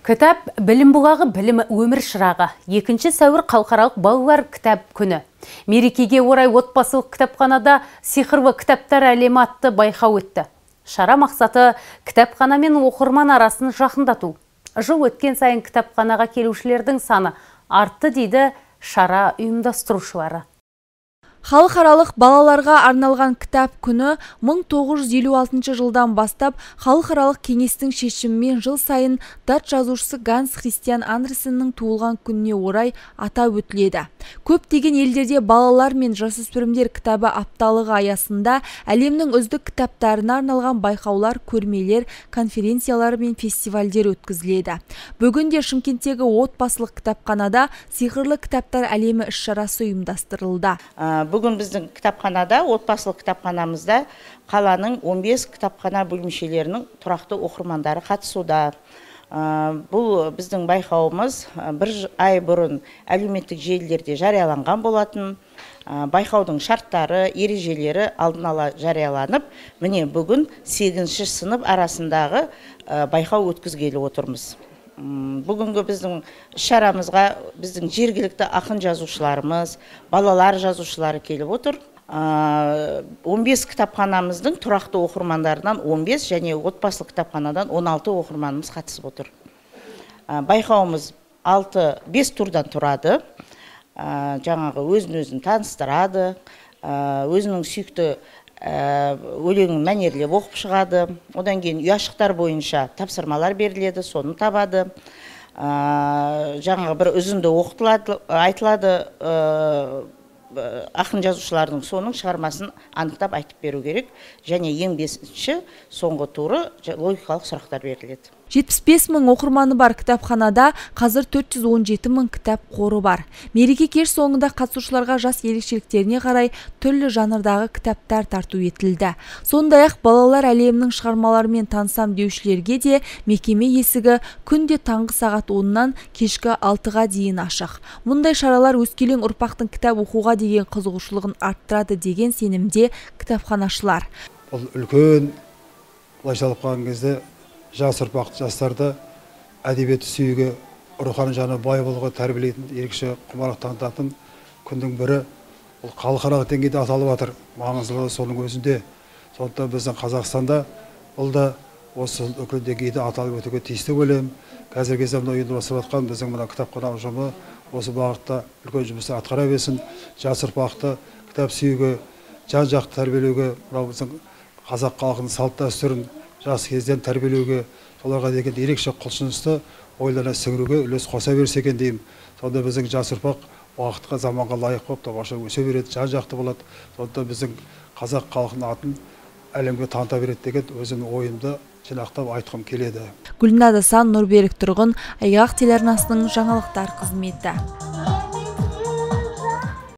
Кітап білім бұғағы, білім өмір шырағы. 2 сәуір халықаралық балалар кітап күні. Мерекеге орай отбасылық кітапханада сиқырлы кітаптар әлемі атты байқау өтті. Шара мақсаты кітапхана мен оқырман арасын жақындату. Жыл өткен сайын кітапханаға келушілердің саны артты дейді шара ұйымдастырушылары. Халықаралық балаларға арналған кітап күні 1956 жылдан бастап халықаралық кеңестің шешімімен жыл сайын дат жазушысы Ганс Христиан Андерсеннің туылған күніне орай атап өтіледі. Көптеген елдерде балалар мен жасөспірімдер кітабы апталығы аясында әлемнің үздік кітаптарына арналған байқаулар, көрмелер, конференциялар мен фестивальдер өткізіледі. Бүгінде Шымкенттегі отбасылық кітапханада сиқырлы кітаптар әлемі іс-шарасы ұйымдастырылды. Бүгін біздің кітапханада, отбасылық кітапханамызда қаланың 15 кітапхана бөлімшелерінің тұрақты оқырмандары қатысуда. Бұл біздің байқауымыз бір ай бұрын әлеуметтік желілерде жарияланған болатын. Байқаудың шарттары, ережелері алдын ала жарияланып, міне бүгін 8-ші сынып арасындағы байқау өткізгелі отырмыз. Бүгінгі біздің шарамызға біздің жергілікті ақын жазушыларымыз, балалар жазушылары келіп отыр. 15 кітапханамыздың тұрақты оқырмандарынан 15 және отбасылық кітапханадан 16 оқырманымыз қатысып отыр. Байқауымыз 5 турдан тұрады. Жаңағы өзін таныстырады, өзінің сүйікті өлеңін мәнерлеп оқып шығады. Одан кейін ұяшықтар бойынша тапсырмалар беріледі, соны табады. Жаңағы бір үзінді айтылады, ақын жазушылардың соның шығармасын анықтап айтып беру керек. Және ең 5-ші соңғы туры логикалық сұрақтар беріледі. 75 мың оқырманы бар кітапханада қазір 417 мың кітап қоры бар. Мереке кеш соңында қатысушыларға жас ерекшеліктеріне қарай түрлі жанрдағы кітаптар тарту етілді. Сондай-ақ балалар әлемінің шығармаларымен танысам деушілерге де мекеме есігі күнде таңғы сағат 10-нан кешкі 6-ға дейін ашық. Мұндай шаралар өскелең ұрпақтың кітап оқуға деген қызығушылығын арттырады деген сенімде кітапханашылар. Бұл үлкен былайша алған кезде жас ұрпақ жастарды әдебиетті сүюге, рухани жаны бай болуға тәрбиелейтін, ерекше құмарлық танытатын күннің бірі. Бұл халықаралық деңгейде аталып жатыр. Маңыздылығы соның өзінде. Сондықтан біздің Қазақстанда бұл да осы үлкен деңгейде аталып өтуге тиісті ойлаймын. Қазіргі кезде мына ұйымдастырып жатқан біздің мына кітапхана ұжымы осы бағытта үлкен жұмысты атқара берсін. Жас ұрпақты кітап сүюге, жан-жақты тәрбиелеуге, мынау біздің қазақ халқының салт-дәстүрін жас кезден тәрбиелеуге, соларға деген ерекше құлшынысты ойлана сіңіруге үлес қоса берсе екен деймін. Сонда біздің жас ұрпақ уақытқа, заманға лайық болып тамаша өсе береді, жан-жақты болады. Сонда біздің қазақ халқының атын әлемге таныта береді деген өзімнің ойымды жинақтап айтқым келеді. Гүлнар Асан, Нұрберік Тұрғын, Айғақ телеарнасының жаңалықтар қызметі.